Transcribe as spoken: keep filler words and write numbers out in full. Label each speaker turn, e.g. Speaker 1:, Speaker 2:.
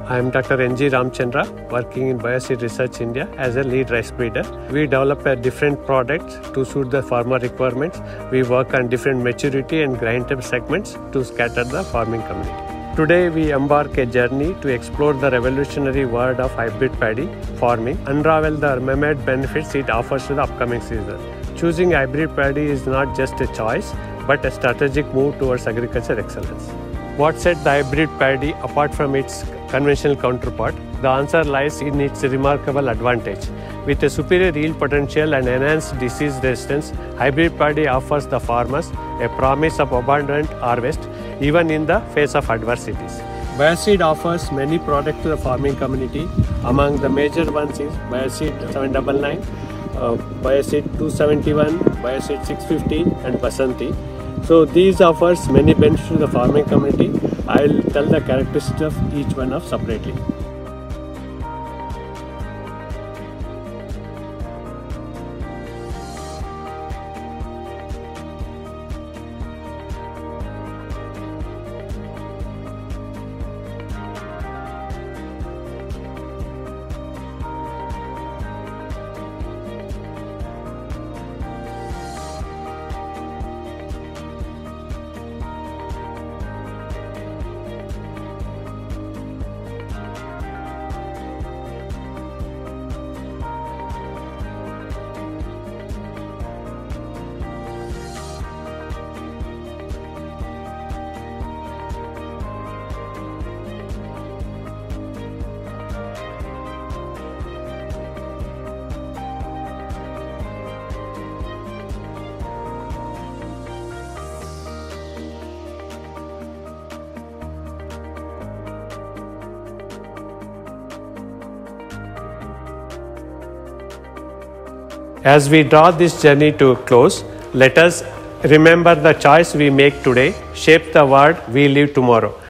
Speaker 1: I am Doctor N G Ramachandra, working in Bioseed Research India as a lead rice breeder. We develop a different products to suit the farmer requirements. We work on different maturity and grind time segments to scatter the farming community. Today we embark a journey to explore the revolutionary world of hybrid paddy farming, unravel the myriad benefits it offers to the upcoming season. Choosing hybrid paddy is not just a choice, but a strategic move towards agriculture excellence. What sets the hybrid paddy apart from its conventional counterpart? The answer lies in its remarkable advantage. With a superior yield potential and enhanced disease resistance, hybrid paddy offers the farmers a promise of abundant harvest even in the face of adversities. Bioseed offers many products to the farming community. Among the major ones is Bioseed seven ninety-nine, uh, Bioseed two seventy-one, Bioseed six fifteen and Basanti. So these offers many benefits to the farming community. I'll tell the characteristics of each one of separately. As we draw this journey to a close, let us remember the choice we make today shapes the world we live tomorrow.